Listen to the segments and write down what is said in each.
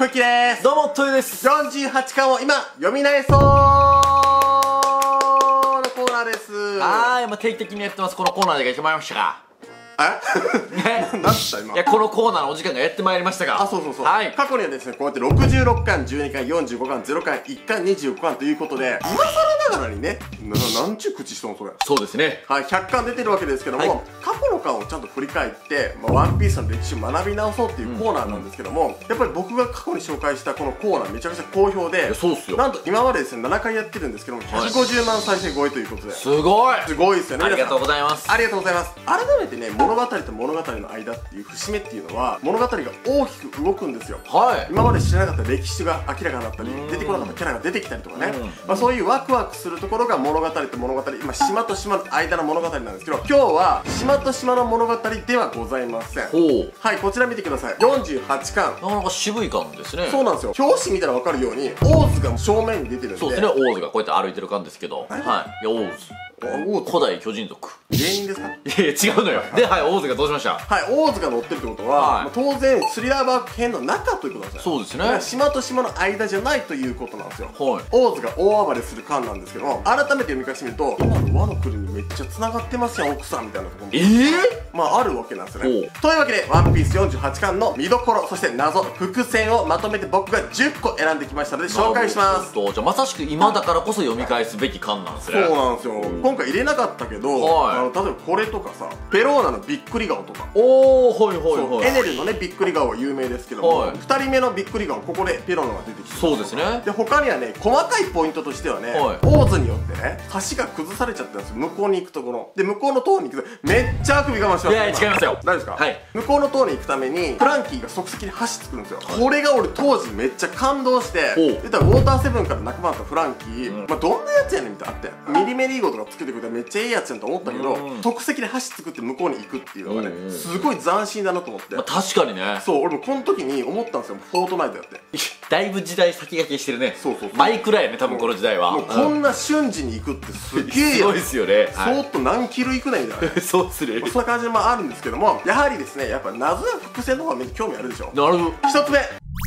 小池です。 どうも、トヨです。 48巻を今、読み直そうのコーナーです。 はい、定期的にやってます。このコーナーでやってまいりましたが。 ね、何した今。 いや、このコーナーのお時間がやってまいりましたが。 あ、そうそうそう。 はい。 過去にはですね、こうやって66巻、12巻、45巻、0巻、1巻、25巻ということで、今更ながらにね、なんちゅう口しとんそれ。 そうですね。 はい、100巻出てるわけですけども、 はい、 過去の巻をちゃんと振り返って、ワンピースの歴史を学び直そうっていうコーナーなんですけども、やっぱり僕が過去に紹介したこのコーナーめちゃくちゃ好評で、 そうっすよ。 なんと今までですね、7回やってるんですけども、150万再生超えということで。 すごいすごいですよね。 ありがとうございます。 ありがとうございます。改めてね、物語と物語の間っていう節目っていうのは、物語が大きく動くんですよ。 はい。 今まで知らなかった歴史が明らかになったり、出てこなかったキャラが出てきたりとかね、そういうワクワクするところが物語と物語、島と島の間の物語なんですけど、今日は島と島の物語ではございません。 ほう。 はい、こちら見てください。48巻。 なかなか渋い感ですね。 そうなんですよ。表紙見たら分かるように、オーズが正面に出てるんで。 そうですね、オーズがこうやって歩いてる感じですけど。はい。いや、オーズ。古代巨人族。 芸人ですか？ いやいや、違うのよ。で、はい、オーズがどうしました？ はい、オーズが乗ってるってことは、当然スリラーバーク編の中ということなんですよ。 そうですね。 島と島の間じゃないということなんですよ。 はい。 オーズが大暴れする巻なんですけども、改めて読み返してみると、今のワノ国にめっちゃ繋がってますやん、奥さんみたいなところもあるわけなんですよね。というわけで、ワンピース48巻の見どころ、そして謎、伏線をまとめて僕が10個選んできましたので紹介します。 じゃあまさしく今だからこそ読み返すべき巻なんですね。 そうなんですよ。今回入れなかったけど、例えばこれとかさ、ペローナのびっくり顔とか。 おー、はいはいはい。 エネルのね、びっくり顔は有名ですけども、2人目のびっくり顔、ここでペローナが出てきて、 そうですね。 で、他にはね、細かいポイントとしてはね、オーズによってね、橋が崩されちゃったんですよ。向こうに行くところで、向こうの塔に行くとめっちゃあくび我慢します。 いやいや、違いますよ。 大丈夫ですか？ はい。 向こうの塔に行くためにフランキーが即席に橋作るんですよ。これが俺当時めっちゃ感動して、言ったらウォーターセブンから仲間だったフランキー、どんなやつやねんみたいなあってミリメリーゴとかつけてくれたらめっちゃいいやつやんと思ったけど、即席で橋作って向こうに行くっていうのがね、すごい斬新だなと思って。 確かにね。 そう、俺もこの時に思ったんですよ。フォートナイトやってだいぶ時代先駆けしてるね。 そうそうそう。 マイクラやね、多分この時代は。 もうこんな瞬時に行くってすげえやん。 すごいですよね。 そーっと何キロ行くねんみたいな。 そうする。 そんな感じもあるんですけども、やはりですね、やっぱ謎や伏線の方がめっちゃ興味あるでしょ。 なるほど。 1つ目、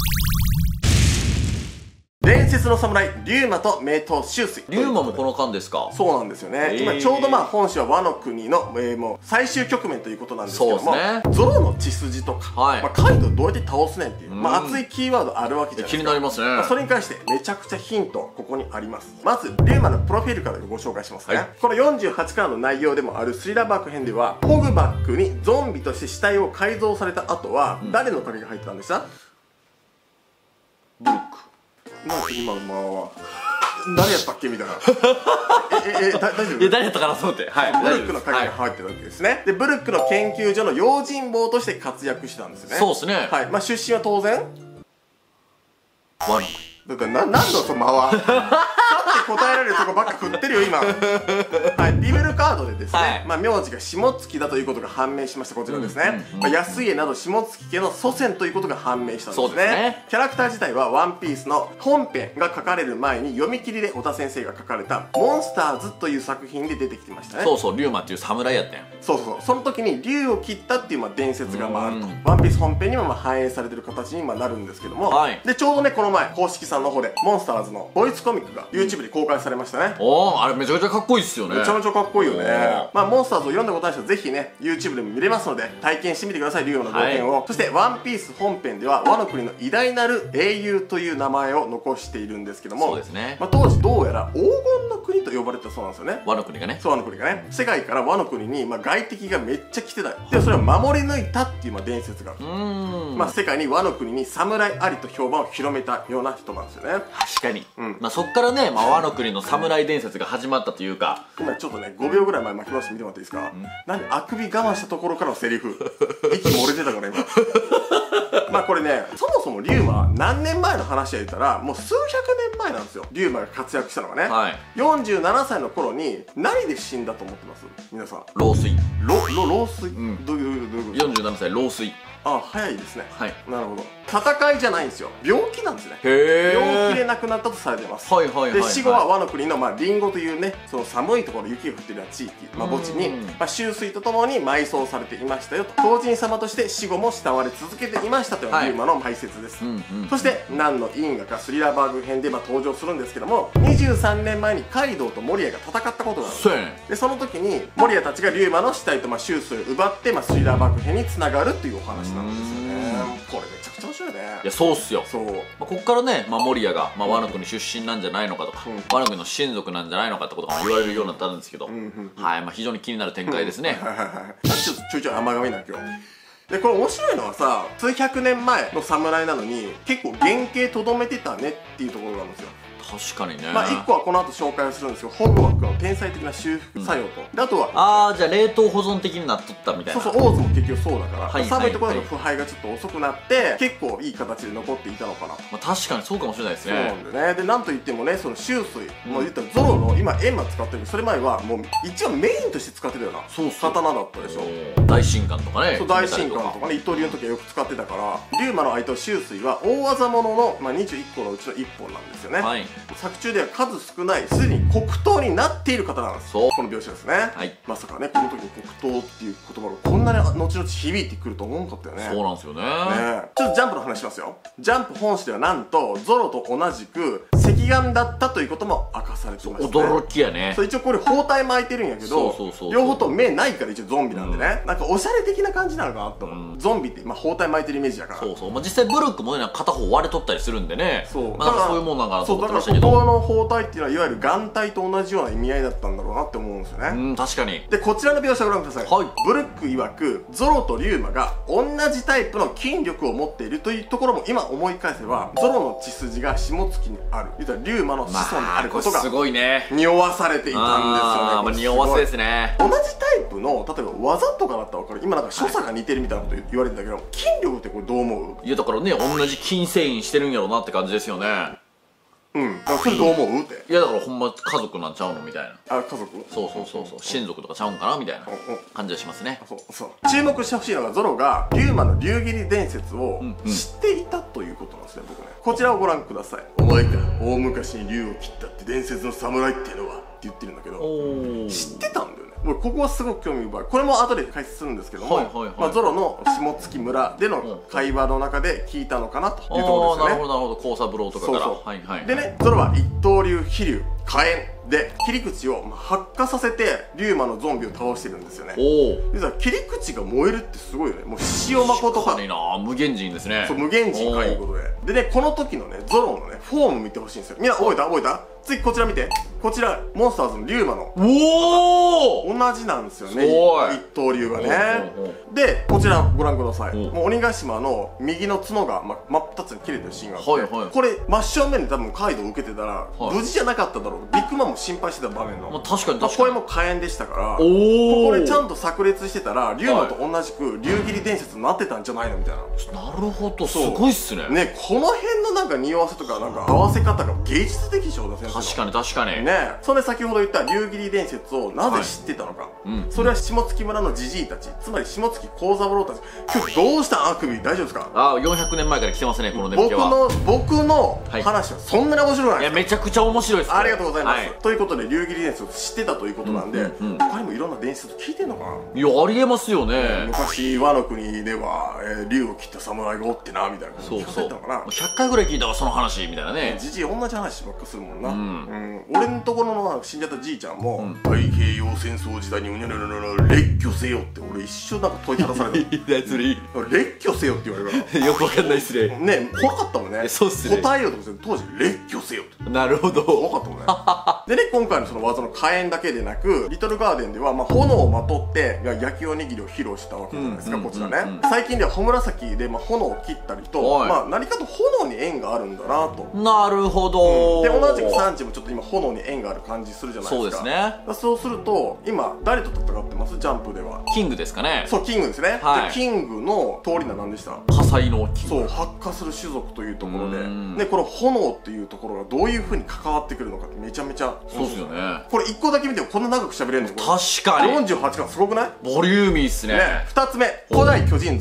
伝説の侍リュウマと名刀秋水。 リュウマもこの巻ですか？ そうなんですよね。今ちょうど本誌はワノ国の、もう最終局面ということなんですけども、ゾロの血筋とか、カイドウどうやって倒すねんっていう、熱いキーワードあるわけじゃないですか。 気になりますね。 それに関してめちゃくちゃヒントここにあります。まずリュウマのプロフィールからご紹介しますね。この48巻の内容でもあるスリラーバック編では、ホグバックにゾンビとして死体を改造された後は、誰の影が入ってたんでした？ブルック。なんか今のまま誰やったっけみたいな。大丈夫？ いや、誰やったかなと思って。はい。 ブルックの影が入ってるわけですね。で、ブルックの研究所の用心棒として活躍したんですね。 そうですね。 はい。まあ出身は当然ワノ。 だからなんだその間は。さって答えられるとこばっか振ってるよ今。はい。リベルカードでですね、まあ名字が下月だということが判明しました。こちらですね。安家など下月家の祖先ということが判明したんですね。キャラクター自体はワンピースの本編が書かれる前に読み切りで小田先生が書かれたモンスターズという作品で出てきてましたね。 そうそう、リュウマっていう侍やったやん。 そうそうそう。その時に竜を切ったっていう伝説があると。ワンピース本編にも反映されてる形になるんですけども、でちょうどねこの前公式さんの方でモンスターズのボイスコミックが YouTube で公開されましたね。 あれめちゃくちゃかっこいいっすよね。 めちゃめちゃかっこいいよね。まあモンスターズを読んだことない人はぜひね YouTube でも見れますので体験してみてください、竜の冒険を。そしてワンピース本編ではワノ国の偉大なる英雄という名前を残しているんですけども、 そうですね。 まあ当時どうやら黄金の国と呼ばれてたそうなんですよね。 ワノ国がね。 そう、ワノ国がね。世界からワノ国に外敵がめっちゃ来てた。でそれを守り抜いたっていう伝説がある。まあ世界にワノ国に侍ありと評判を広めたような人なんですよね。 確かに。まあそっからね、ワノ国の侍伝説が始まったというか。 今ちょっとね5秒ぐらい前巻き戻してみてもらっていいですか？なんであくび我慢したところからのセリフ息漏れてたから今。まあこれね、そもそもリュウマ何年前の話や言ったらもう数百年前なんですよ。リュウマが活躍したのがね、47歳の頃に何で死んだと思ってます皆さん？ 老衰。 老衰？どういうこと？ 47歳老衰。 あ、早いですね。 はい。 なるほど。戦いじゃないんですよ。病気なんですね。 へえ。 病気で亡くなったとされてます。 はいはいはい。 で、死後はワノ国のリンゴというね、その寒いところ、雪が降ってるような地域、墓地に、秋水とともに埋葬されていましたよと。当人様として死後も慕われ続けていましたというのが龍馬の解説です。そして、何の因果かスリラーバーグ編で登場するんですけども、23年前にカイドウと守谷が戦ったことがある。 そうやね。 で、その時に守谷たちが龍馬の死体と秋水を奪って、スリラーバーグ編につながるっていうお話なんですよね。これめちゃくちゃ面白いね。 いや、そうっすよ。 そう。 こっからね、守谷が、ワノ国出身なんじゃないのかとか、ワノ国の親族なんじゃないのかってことが言われるようになったんですけど、はい、非常に気になる展開ですね。 ちょっとちょいちょい甘噛みな今日。で、これ面白いのはさ、数百年前の侍なのに結構原型とどめてたねっていうところなんですよ。 確かにね。 一個はこの後紹介をするんですけど、ホグワークの天才的な修復作用と、であとはじゃあ冷凍保存的になっとったみたいな。 そうそう、オーズも結局そうだから、寒いところの腐敗がちょっと遅くなって結構いい形で残っていたのかな。 確かにそうかもしれないですね。 そうなんだよね。で、なんといってもね、その秋水、もう言ったらゾロの今閻魔使ってるけど、それ前はもう一番メインとして使ってたような刀だったでしょ。 大神官とかね。 そう、大神官とかね、一刀流の時はよく使ってたから、龍馬の相手秋水は大技物の21個のうちの1本なんですよね。作中では数少ないすでに黒刀になっている方なんです。この描写ですね。まさかね、この時に黒刀っていう言葉がこんなに後々響いてくると思わなかったよね。 そうなんですよね。 ちょっとジャンプの話しますよ。ジャンプ本誌ではなんとゾロと同じく赤眼だったということも明かされてますね。 驚きやね。 そう、一応これ包帯巻いてるんやけど、両方と目ないから一応ゾンビなんでね、なんかおしゃれ的な感じなのかなと思う。ゾンビって包帯巻いてるイメージだから。 そうそう、実際ブルックもね、片方割れとったりするんでね。そう、だからそういうもんなんかなと思ってましたけど。 そう、だからここの包帯っていうのはいわゆる眼帯と同じような意味合いだったんだろうなって思うんですよね。 確かに。 で、こちらの描写をご覧ください。ブルック曰くゾロと龍馬が同じタイプの筋力を持っているというところも今思い返せば、ゾロの血筋が下月にある、言ったら龍馬の子孫にあることがすごいね、 匂わされていたんですよね。 匂わせですね。 同じタイプの例えば技とかだったら分かる。今なんか所作が似てるみたいなこと言われてんだけど、筋力ってこれどう思う？ いや、だからね、同じ筋繊維してるんやろうなって感じですよね。 それどう思うって。 いや、だからほんま家族なんちゃうのみたいな。 家族？ そう親族とかちゃうんかなみたいな感じはしますね。 注目してほしいのがゾロが龍馬の龍斬り伝説を知っていたということなんですね、僕ね。こちらをご覧ください。お前か、大昔に龍を切ったって伝説の侍っていうのはって言ってるんだけど、知ってたんだよね。ここはすごく興味深い。これも後で解説するんですけども、ゾロの下月村での会話の中で聞いたのかなというところですよね。 なるほどなるほど、高三郎とかから。 でね、ゾロは一刀流、飛竜、火炎で切り口を発火させて龍馬のゾンビを倒してるんですよね。実は切り口が燃えるってすごいよね。もう塩まことか。 確かにな、無限人ですね。 そう、無限人かいうことで。でね、この時のね、ゾロのね、フォーム見てほしいんですよ。みんな覚えた？次こちら見て。こちら、モンスターズの龍馬の。同じなんですよね。一刀流がね。で、こちらご覧ください。もう鬼ヶ島の右の角が真っ二つに切れてるシーンがあって、これ真正面で多分カイドウ受けてたら無事じゃなかっただろうとビッグマンも心配してた場面の。 確かにこれも火炎でしたから、ここでちゃんと炸裂してたら龍馬と同じく龍斬り伝説になってたんじゃないのみたいな。 なるほど、すごいっすね。 ね、この辺のなんか匂わせとかなんか合わせ方が芸術的でしょ、先生。 確かにね。それで先ほど言った龍斬り伝説をなぜ知ってたのか。それは下月村のじじいたち、つまり下月幸三郎たち。今日どうしたん？あくび大丈夫ですか ？400年前から来てますね、この年表は。 僕の話はそんなに面白くない。 いや、めちゃくちゃ面白いです。 ありがとうございます。ということで龍斬り伝説を知ってたということなんで、他にもいろんな伝説聞いてんのかな。 いや、ありえますよね。 昔ワノ国では龍を切った侍がおってなみたいな。そうそう。 100回ぐらい聞いたわその話みたいなね。 じじい同じ話ばっかするもんな。俺のところの死んじゃったじいちゃんも太平洋戦争時代に列挙せよって俺一生なんか問いただされた。列挙せよって言われるから。 よくわかんないっすね。 ね、怖かったもんね。 そうっすね。 答えようと思って当時列挙せよって。 なるほど。 怖かったもんね。でね、今回のその技の火炎だけでなく、リトルガーデンでは炎をまとって焼きおにぎりを披露したわけじゃないですか、こちらね。最近では穂紫で炎を切ったりと、何かと炎に縁があるんだなと。 なるほど。 で、同じく産地もちょっと今炎に縁がある感じするじゃないですか。そうですね。そうすると今誰と戦ってます？ジャンプではキングですかね。 そう、キングですね。キングの通り名は何でした？ 火災のキング。 そう、発火する種族というところで、この炎っていうところがどういうふうに関わってくるのかってめちゃめちゃそうですよね。 これ1個だけ見てもこんな長く喋れるの？ 確かに 48巻すごくない？ ボリューミーっすね。 2つ目、古代巨人族。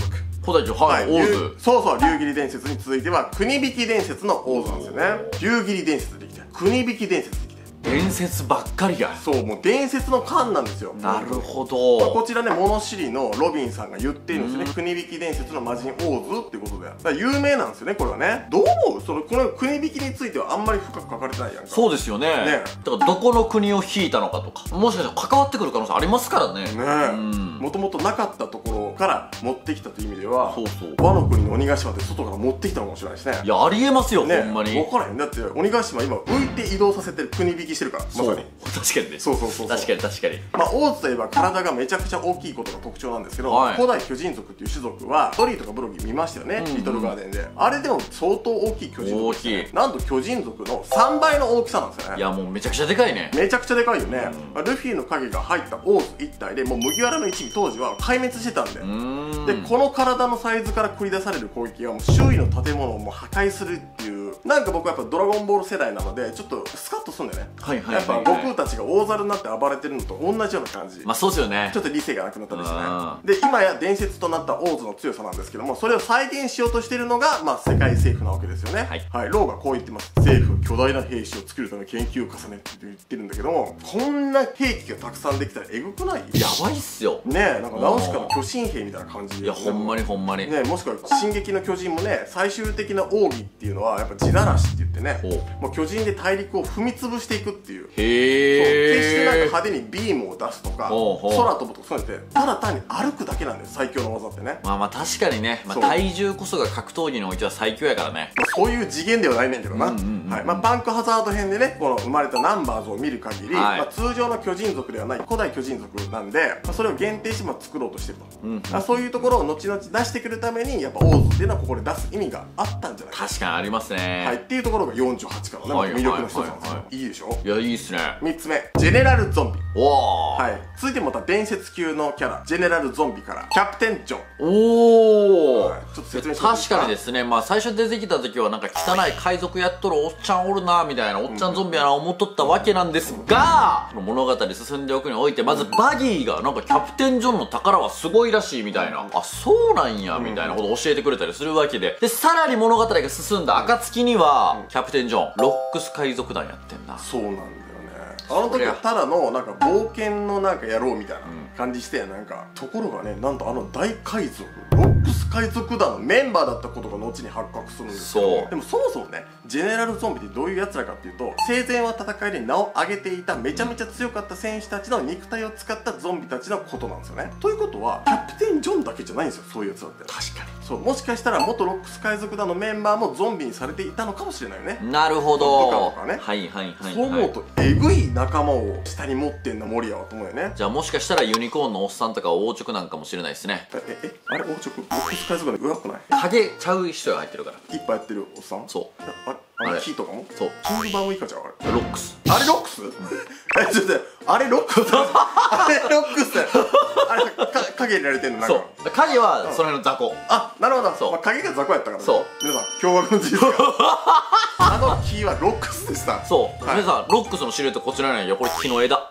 古代城、はい、大津。 そうそう、龍切伝説に続いては国引伝説の大津なんですよね。龍切伝説できて国引伝説できて、 伝説ばっかりが。 そう、もう伝説の巻なんですよ。 なるほど。 こちらね、物知りのロビンさんが言っているんですね。国引伝説の魔人大津っていうことで、だから有名なんですよね、これはね。どう思う？この国引についてはあんまり深く書かれてないやんか。 そうですよね。だからどこの国を引いたのかとか、もしかしたら関わってくる可能性ありますからね。 もともとなかったところから持ってきたという意味では、 そうそう、 和の国の鬼ヶ島って外から持ってきたのかもしれないですね。 いや、ありえますよ、ほんまに。 分からへん。だって鬼ヶ島今浮いて移動させてる、国引きしてるから、まさに。 確かにね。 そうそうそう。 確かに確かに。 まあ大津といえば体がめちゃくちゃ大きいことが特徴なんですけど、古代巨人族っていう種族はストリーとかブロギー見ましたよね、リトルガーデンで。あれでも相当大きい巨人族ですね。大きい。なんと巨人族の3倍の大きさなんですよね。 いや、もうめちゃくちゃでかいね。 めちゃくちゃでかいよね。ルフィの影が入った大津一体でもう麦わらの一味当時は壊滅してたんで、でこの体のサイズから繰り出される攻撃がもう周囲の建物をもう破壊するっていう、なんか僕はやっぱドラゴンボール世代なのでちょっとスカッとするんだよね。やっぱ悟空たちが大猿になって暴れてるのと同じような感じ。 まあそうですよね。 ちょっと理性がなくなったりしてね。で今や伝説となった大津の強さなんですけども、それを再現しようとしているのがまあ世界政府なわけですよね。はい、ローがこう言ってます。政府巨大な兵士を作るため研究を重ねって言ってるんだけども、こんな兵器がたくさんできたらエグくない？ やばいっすよね。なんかナウシカの巨神兵みたいな感じで、 いやほんまにほんまにね。もしくは進撃の巨人もね、最終的な奥義っていうのはやっぱ地ならしって言ってね、もう巨人で大陸を踏み潰していくっていう。決してなんか派手にビームを出すとか空飛ぶとかそうやってただ単に歩くだけなんです最強の技ってね。 まあまあ確かにね、まあ、体重こそが格闘技においては最強やからね。 そういう次元ではないねんけどな。パンクハザード編でね、この生まれたナンバーズを見る限り、通常の巨人族ではない古代巨人族なんで、それを限定して作ろうとしてると。そういうところを後々出してくるためにやっぱオーズっていうのはここで出す意味があったんじゃないか。 確かにありますね。 はい、っていうところが48からね、魅力の一つなんですよ。いいでしょ。 いや、いいっすね。 3つ目、ジェネラルゾンビ。 おー、 はい、続いてまた伝説級のキャラジェネラルゾンビからキャプテンジョン。 おー、 ちょっと説明してもいいですか。 確かにですね、まあ最初出てきた時はなんか汚い海賊やっとるおっちゃんおるなみたいな、おっちゃんゾンビやな思っとったわけなんですが、物語進んでおくにおいてまずバギーがなんかキャプテンジョンの宝はすごいらしいみたいな、あ、そうなんやみたいなことを教えてくれたりするわけで、でさらに物語が進んだ暁にはキャプテンジョンロックス海賊団やってんな。 そうなんだよね。あの時はただのなんか冒険のなんかやろうみたいな感じしてや、なんかところがね、なんとあの大海賊ロックス海賊団のメンバーだったことが後に発覚するんですけど、でもそもそもね、ジェネラルゾンビってどういうやつらかっていうと、生前は戦いで名を上げていためちゃめちゃ強かった戦士たちの肉体を使ったゾンビたちのことなんですよね。ということはキャプテンジョンだけじゃないんですよ、そういうやつだって。確かにそう、もしかしたら元ロックス海賊団のメンバーもゾンビにされていたのかもしれないよね。なるほど。部下とかね。はいはいはい。そう思うとえぐい仲間を下に持ってんな守谷はと思うよね。じゃあもしかしたらユニコーンのおっさんとか大直なんかもしれないですね。あれ大直ロックス海賊団でうまくない？影ちゃう人が入ってるから。いっぱいやってるおっさん。そう。あれキーとかも。そう。キングバームイカちゃうあれ。ロックス。あれロックス？ちょっとあれロックス。あれロックス。あれ影入れられてんのなんか。そう。影はその辺の雑魚。あ、なるほど。そう。影が雑魚やったからね。そう。皆さん驚愕の事実が。あのキーはロックスでした。そう。皆さんロックスのシルエットこちらなんや。これ木の枝。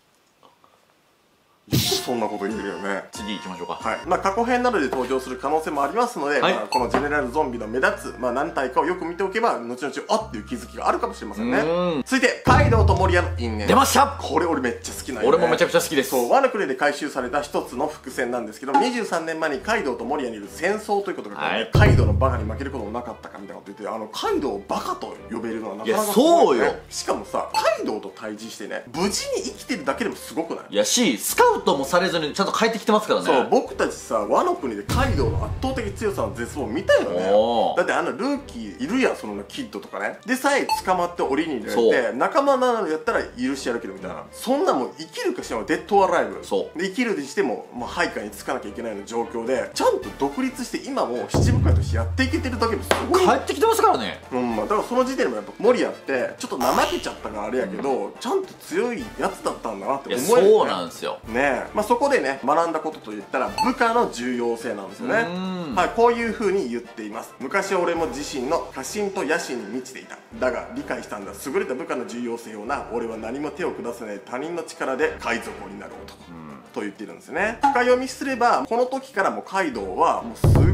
そんなこと言えるよね。次行きましょうか。はい。まあ過去編などで登場する可能性もありますので、このジェネラルゾンビの目立つ何体かをよく見ておけば後々あっていう気づきがあるかもしれませんね。続いてカイドウとモリアの因縁。出ました。これ俺めっちゃ好きなんよね。俺もめちゃくちゃ好きです。そう、ワノ国で回収された一つの伏線なんですけど、23年前にカイドウとモリアによる戦争ということが、カイドウのバカに負けることもなかったかみたいなこと言って、カイドウをバカと呼べるのはなかなかすごいね。そうよ。しかもさ、カイドウと対峙してね、無事に生きてるだけでもすごくない？いやスカウトもされずにちゃんと帰ってきてますからね。そう、僕たちさ、ワノ国でカイドウの圧倒的強さの絶望を見たよね。だってルーキーいるやん、そのキッドとかね。でさえ捕まって檻に入れられて、仲間なのやったら許してやるけどみたいな、そんなもん生きるかしらもデッドアライブ。そうで生きるにしても配下につかなきゃいけないような状況でちゃんと独立して今も七部会としてやっていけてるだけですごい。帰ってきてますからね。だからその時点でもやっぱモリアってちょっと怠けちゃったからあれやけど、ちゃんと強いやつだったんだなって思える。そうなんですよね。そこでね学んだことといったら部下の重要性なんですよね。はい、こういう風に言っています。昔俺も自身の過信と野心に満ちていた。だが理解したんだ。優れた部下の重要性をな。俺は何も手を下せない他人の力で海賊王になる男。と言っているんですね。深読みすればこの時からもうカイドウはもうす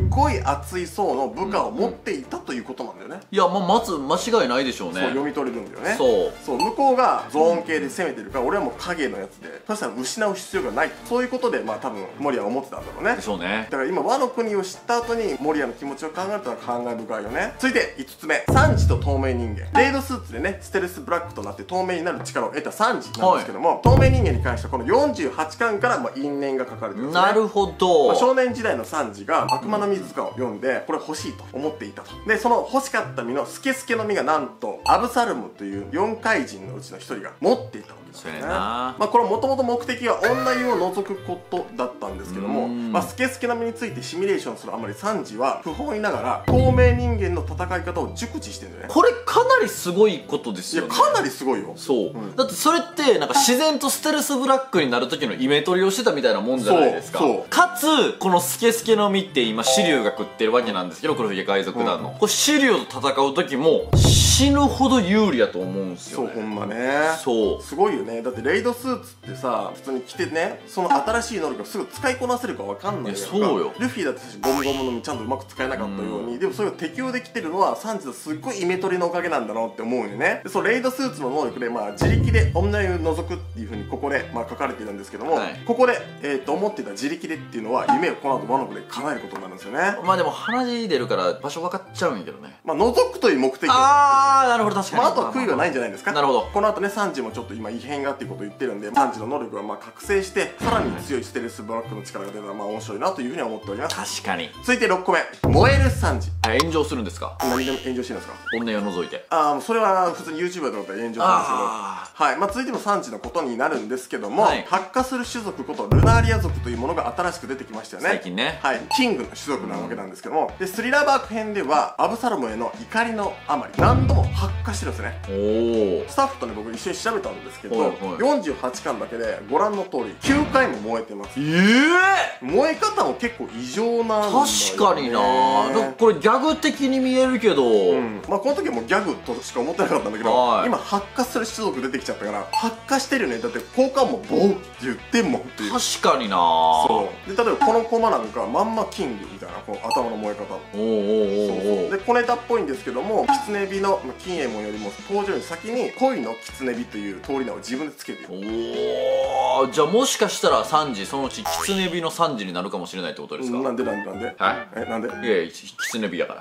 ごい熱い層の部下を持っていたということなんだよね。 いや、まず間違いないでしょうね。 そう読み取れるんだよね。 そう向こうがゾーン系で攻めてるから、俺はもう影のやつでそしたら失う必要がない、そういうことで多分守屋は思ってたんだろうね。 でしょうね。 だから今和の国を知った後に守屋の気持ちを考えるとは感慨深いよね。続いて5つ目、サンジと透明人間。レイドスーツでねステルスブラックとなって透明になる力を得たサンジなんですけども、透明人間に関してはこの48巻から因縁が書かれてるんですね。 なるほど。 少年時代のサンジが悪魔の実図鑑を読んでこれ欲しいと思っていたと。でその欲しかった実のスケスケの実がなんとアブサルムという4怪人のうちの1人が持っていたわけですね。これもともと目的は女湯を除くことだったんですけども、スケスケの実についてシミュレーションするあまりサンジは不本意ながら透明人間の戦い方を熟知してるんだよね。 これかなりすごいことですよね。 いやかなりすごいよ。 そう、だってそれって自然とステルスブラックになる時のイメトリをしてたみたいなもんじゃないですか。かつこのスケスケの実って今シリュウが食ってるわけなんですけど、黒ひげ海賊団の、これシリュウと戦う時も死ぬほど有利やと思うんですよね。 そうほんまね。そうすごいよね。だってレイドスーツってさ普通に着てね、その新しい能力をすぐ使いこなせるか分かんないよ。そうよ。ルフィだってゴムゴムの実ちゃんとうまく使えなかったように、でもそれが適応できてるのはサンジのすっごいイメトリのおかげなんだなって思うよね。でそのレイドスーツの能力で自力で女湯を除くっていうふうにここで書かれているんですけども、ここで思っていた自力でっていうのは夢をこの後ワノ国で叶えることになるんですよね。でも鼻血出るから場所分かっちゃうんやけどね。 除くという目的。 なるほど、確かに。 あとは悔いはないんじゃないですか。 なるほど。 この後ねサンジもちょっと今異変がっていうことを言ってるんで、サンジの能力が覚醒してさらに強いステルスブラックの力が出たら面白いなというふうには思っております。 確かに。 続いて6個目、燃えるサンジ。 炎上するんですか？ 何でも炎上してるんですか？ 本音を除いて。 それは普通に YouTuber とかだったら炎上するんですけど、続いてもサンジのことになるんですけども、発火する種族ことルナーリア族というものが新しく出てきましたよね。 最近ね。 キングの種族なわけなんですけども、でスリラーバーク編ではアブサロムへの怒りのあまり何度も発火してるんですね。スタッフとね僕一緒に調べたんですけど、48巻だけでご覧の通り9回も燃えてます。燃え方も結構異常なんだよね。 確かにな。これギャグ的に見えるけど、 この時はもうギャグとしか思ってなかったんだけど、今発火する種族出てきちゃったから発火してるよね。だって効果音もボーって言ってんもんっていう。 確かにな。 そうで例えばこのコマなんかまんまキングみたいなこの頭の燃え方。で小ネタっぽいんですけども、キツネビの金右衛門よりも登場より先に恋のキツネビという通り名を自分でつけている。 じゃあもしかしたらサンジそのうちキツネビのサンジになるかもしれないってことですか？ なんでなんでいやキツネビやから。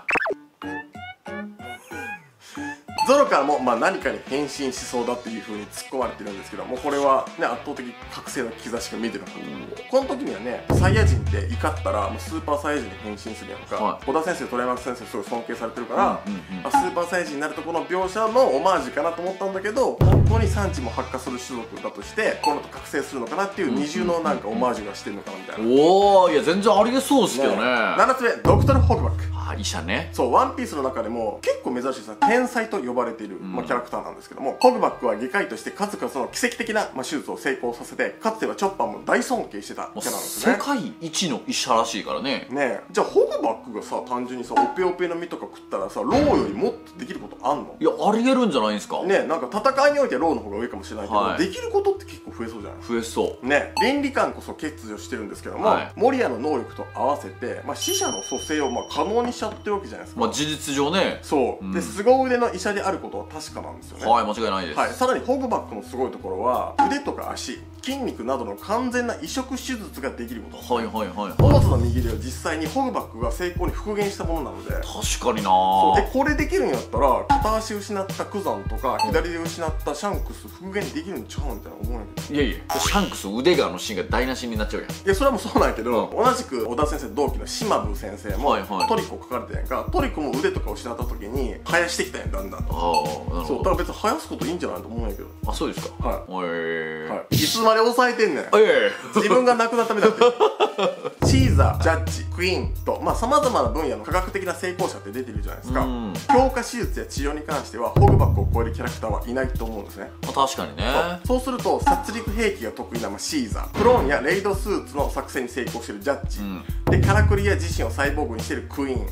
ゾロからも何かに変身しそうだっていう風に突っ込まれてるんですけども、これはね圧倒的覚醒の兆しが見えてる。この時にはねサイヤ人って怒ったらもうスーパーサイヤ人に変身するやんか。小田先生、鳥山先生すごい尊敬されてるから、スーパーサイヤ人になるとこの描写のオマージュかなと思ったんだけど、本当にサンジも発火する種族だとしてこの後覚醒するのかなっていう二重のオマージュがしてるのかなみたいな。 いや全然ありえそうですけどね。 7つ目、ドクトル・ホグバック。 医者ね。 そう、ワンピースの中でも結構珍しいさ天才と呼ばれている、キャラクターなんですけども、ホグバックは外科医として数々の奇跡的な、手術を成功させて、かつてはチョッパーも大尊敬してたキャラなんですね。 世界一の医者らしいからね。 じゃあホグバックがさ単純にさオペオペの実とか食ったらさローよりもっとできることあんの？ いやありえるんじゃないですか。 なんか戦いにおいてはローの方が上かもしれないけど、できることって結構増えそうじゃない？ 増えそう倫理観こそ欠如してるんですけども、守屋の能力と合わせて、死者の蘇生を可能にしちゃってるわけじゃないですか。 事実上ね。 そうで凄腕の医者であることは確かなんですよね。 間違いないです。 さらにホグバックのすごいところは腕とか足、筋肉などの完全な移植手術ができること。ポーズの右手は実際にホグバックが成功に復元したものなので。 確かにな。 これできるんやったら片足失ったクザンとか左手失ったシャンクス復元できるんちゃうんみたいな思うんやけど。 いやシャンクス腕がシーンが台無しになっちゃうやん。 いやそれはもうそうなんやけど、同じく小田先生同期の島部先生もトリコ書かれてんやんか。トリコも腕とか失った時に生やしてきたんやん、だんだんと。そうだから別に生やすこといいんじゃないと思うんやけど。 そうですか。 いつまで抑えてんねん。自分が亡くなったみたいになってる。シーザー、ジャッジ、クイーンとさまざまな分野の科学的な成功者って出てるじゃないですか。強化手術や治療に関してはホグバックを超えるキャラクターはいないと思うんですね。 確かにね。 そうすると殺戮兵器が得意なシーザー、クローンやレイドスーツの作戦に成功してるジャッジ、でカラクリや自身をサイボーグにしてるクイーン、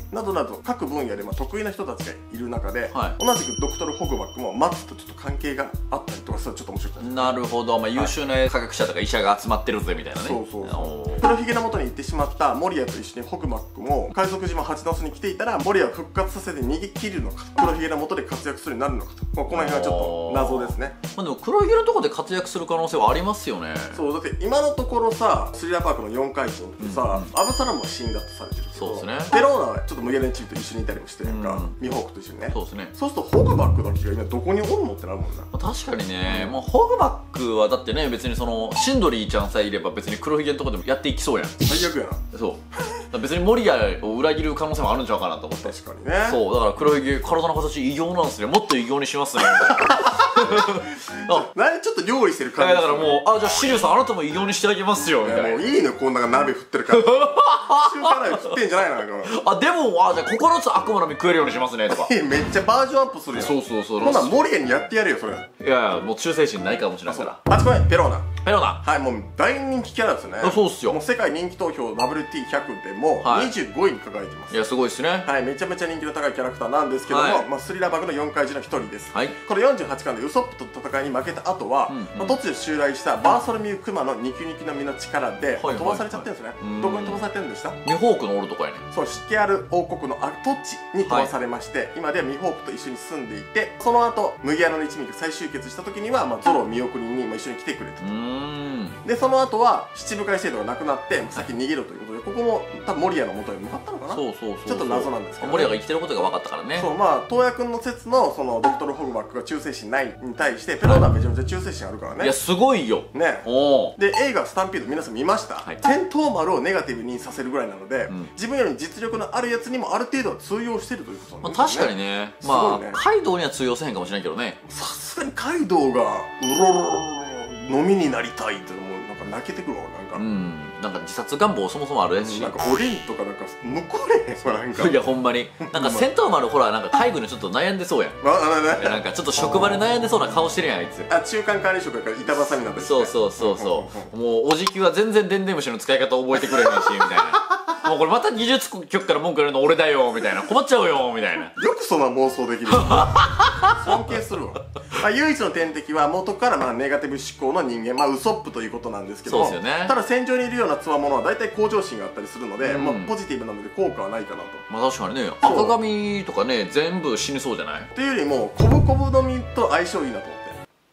などなど各分野で得意な人たちがいる中で、 はい、 同じくドクトル・ホグバックもマッツとちょっと関係があったりとか、それちょっと面白くない？ なるほど、まあ、優秀な科学者とか医者が集まってるぜみたいなね。 そうそうそう。黒ひげの元に行ってしまったモリアと一緒にホグバックも海賊島ハチノスに来ていたら、モリアを復活させて逃げ切るのか、黒ひげの元で活躍するようになるのかと、この辺はちょっと謎ですね。 まあでも黒ひげのとこで活躍する可能性はありますよね。 そうだって今のところさ、スリラーパークの4怪人ってさ、アブサラムは死んだとされてるけど、 そうですね、 ペローナはちょっと無限連チームと一緒にいたりもしてるやんか、ミホークと一緒にね。 そうですね。 そうするとホグバックだけが今どこにおるのってなるもんな。 確かにね、もうホグバックはだってね、別にそのシンドリーちゃんさえいれば別に黒ひげのとこでもやっていきそうやん。 最悪やな。 そう別にモリアを裏切る可能性もあるんちゃうかなと思って。 確かにね。 そうだから黒ひげ体の形異形なんですね、もっと異形にしますねみたいな。 何ちょっと料理してる感じ。 だからもう、じゃあシリュウさんあなたも異形にしてあげますよみたいな。 もういいのこんな鍋振ってるから中華鍋振ってんじゃないのなんか。 でもじゃあ9つ悪魔の実食えるようにしますねとか。 めっちゃバージョンアップするやん。 そうそうそう。 ほなモリアにやってやるよそれ。 いやいや、もう忠誠心ないかもしれないから。 8個目ペローナ。 ペローナ、 はい、もう大人気キャラですよね。 そうっすよ。 もう世界人気投票 WT100 でも25位に輝いてます。 いやすごいですね。 はい、めちゃめちゃ人気の高いキャラクターなんですけども、スリラーバグの4怪獣の一人です。 はい、 これ48巻でウソップと戦いに負けた後は、突如襲来したバーソルミュー・クマのニキニキの実の力で飛ばされちゃってるんですね。どこに飛ばされてるんでした？ ミホークのおるとこやね。 そう、シケアル王国の跡地に飛ばされまして、今ではミホークと一緒に住んでいて、その後麦わらの一味が再集結した時には、ゾロを見送りに一緒に来てくれたと。でその後は七部会制度がなくなって先逃げろということで、ここも多分モリアの元に向かったのかな。そうちょっと謎なんですけど、 モリアが生きてることが分かったからね。 そう、東野君の説のそのドクトル・ホグバックが忠誠心ないに対して、ペローナはめちゃめちゃ忠誠心あるからね。 いやすごいよね。で映画「スタンピード」皆さん見ました？戦闘丸をネガティブにさせるぐらいなので、自分より実力のあるやつにもある程度は通用してるということなんですね。 確かにね。カイドウには通用せへんかもしれないけどね。 さすがにカイドウがうろろろ飲みになりたいっていうのもなんか泣けてくるわ。 なんか自殺願望そもそもあるやつし、 なんかおりんとかなんか向こうれへんわ。なんかいやほんまになんか戦闘丸ほらなんか介護にちょっと悩んでそうやん。なんかちょっと職場で悩んでそうな顔してるやんあいつ。 中間管理職やから板挟みになってる。 そうもうおじきは全然でんでん虫の使い方覚えてくれへんしみたいな。もうこれまた技術局から文句言われるの俺だよみたいな、困っちゃうよみたいな。 よくそんな妄想できる。尊敬するわ。唯一の天敵は元からネガティブ思考の人間、ウソップということなんですけども、ただ戦場にいるような強者は大体向上心があったりするので、ポジティブなので効果はないかなと。 確かにね、赤髪とかね全部死にそうじゃない？ というよりもコブコブの実と相性いいなと思って。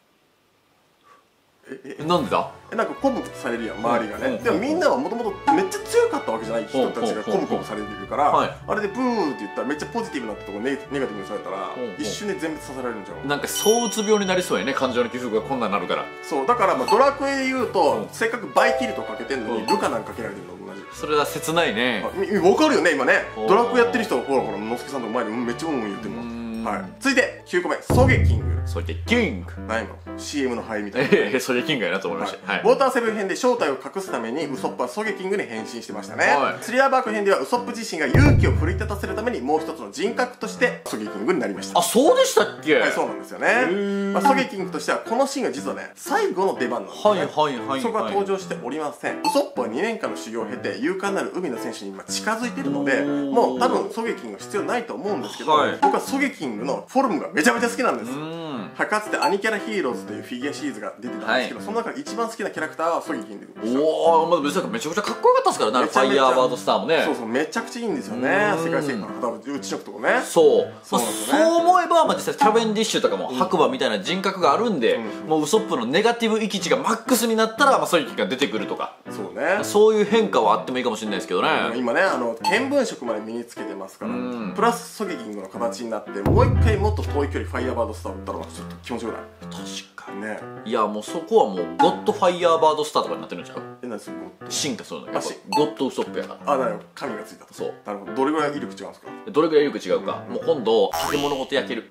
なんでだ？ なんか鼓舞されるやん周りがね。でもみんなはもともとめっちゃ強かったわけじゃない人たちが鼓舞されてるから、あれでブーって言ったらめっちゃポジティブなとこネガティブにされたら一瞬で全滅させられるんじゃん。 なんか躁うつ病になりそうやね、感情の起伏がこんなになるから。 そうだからドラクエで言うとせっかくバイキルトかけてんのにルカなんかけられてるのと同じ。 それは切ないね。 わかるよね今ね。ドラクエやってる人はほらのすけさんの前でめっちゃ言ってるもん。続いて9個目、ソゲキング。 ソゲキング何の CM の灰みたいな。 ソゲキングやなと思いました。 ウォーターセブン編で正体を隠すためにウソップはソゲキングに変身してましたね。スリラーバーク編ではウソップ自身が勇気を奮い立たせるためにもう一つの人格としてソゲキングになりました。 あ、そうでしたっけ？ はい、そうなんですよね。ソゲキングとしてはこのシーンが実はね最後の出番なんですね。そこは登場しておりません。ウソップは2年間の修行を経て勇敢なる海の戦士に今近づいているので、もう多分ソゲキング必要ないと思うんですけど、僕はソゲキングのフォルムがめちゃめちゃ好きなんです。かつてアニキャラヒーローズというフィギュアシリーズが出てたんですけど、その中で一番好きなキャラクターはソゲキングでした。 めちゃくちゃかっこよかったですからね、ファイヤーバードスターもね。 そうめちゃくちゃいいんですよね。世界征服の旗打ち色とかね。 そう思えば実際キャベンディッシュとかも白馬みたいな人格があるんで、もうウソップのネガティブ域値がマックスになったらソゲキングが出てくるとか、そういう変化はあってもいいかもしれないですけどね。 今ね見聞色まで身につけてますから、プラスソゲキングの形になってもう一回もっと遠い距離ファイヤーバードスターを打ったらちょっと気持ちよくない？ 確かにね。 いやもうそこはもうゴッドファイヤーバードスターとかになってるんちゃう？ 何それ進化するの。やっぱゴッドウソップやから。 なるほど、神がついたと。 そう。 なるほど。どれぐらい威力違うんですか？ どれぐらい威力違うか、もう今度化け物ごと焼ける。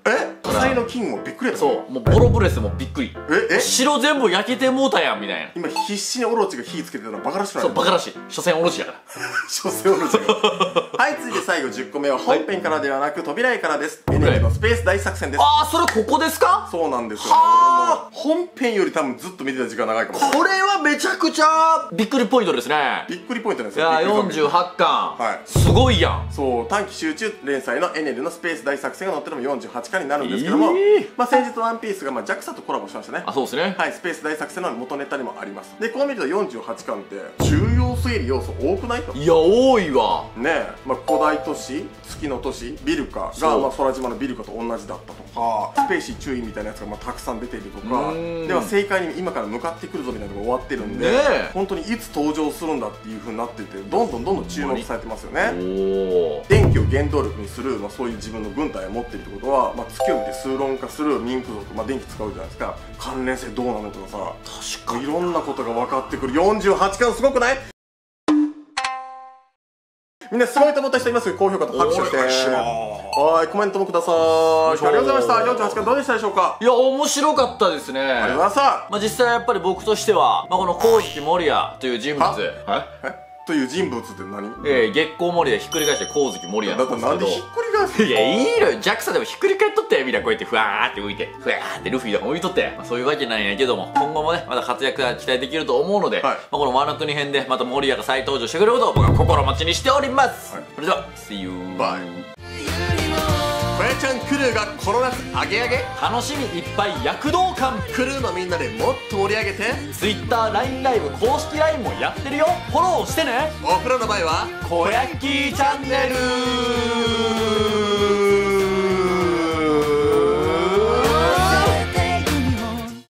火災の金もびっくりやったそう、もうボロブレスもびっくり。 え城全部焼けてもうたやんみたいな。 今必死にオロチが火つけてたのバカらしくない？ そう、バカらしい。所詮オロチやから。 所詮オロチがはい、続いて最後10個目は本編からではなく扉絵からです。エネルのスペース大作戦です。 ああ、それここですか？ そうなんですよ。本編より多分ずっと見てた時間長いかも。 これはめちゃくちゃびっくりポイントですね。 びっくりポイントなんですいよ。 やー、48巻、 はい、 すごいやん。 そう、短期集中連載のエネルのスペース大作戦が載ってるのも48巻になるんですけども、先日ワンピースがJAXA とコラボしましたね。 あ、そうですね。 はい、スペース大作戦の元ネタにもあります。で、こう見ると48巻って重要すぎる要素多くないと。 いや、多いわねえ、古代都市、月の都市、ビルカが空島のビルカと同じだったとか、スペーシー注意みたいなやつがたくさん出ているとか、では正解に今から向かってくるぞみたいなのが終わってるんで、本当にいつ登場するんだっていう風になっていて、どんどん注目されてますよね。電気を原動力にする、そういう自分の軍隊を持っているってことは、月を見て数論化する民族、電気使うじゃないですか。関連性どうなのとかさ、確かにいろんなことが分かってくる。48巻すごくない？みんなすごいと思った人います？高評価と拍手して。はい、コメントもください。ありがとうございました。48巻どうでしたでしょうか？いや、面白かったですね。 ありがとうございました。 実際やっぱり僕としては、この光月守屋という人物、 という人物って何？ 月光守屋ひっくり返して光月守屋なんですけど。 だってなんでひっくり返すの？ いや、いいのよ。JAXA でもひっくり返っとってみたいな、こうやってふわーって浮いて、ふわーってルフィとか浮いとって、そういうわけなんやけども、今後もね、また活躍が期待できると思うので、このワノ国編でまた守屋が再登場してくれることを僕は心待ちにしております。それでは See you バイ。小屋ちゃんクルーがこの夏アゲアゲ、 楽しみいっぱい躍動感、 クルーのみんなでもっと盛り上げて Twitter、LINE ライブ公式 LINE もやってるよ。フォローしてね。 お風呂の前は小ヤッキーチャンネル。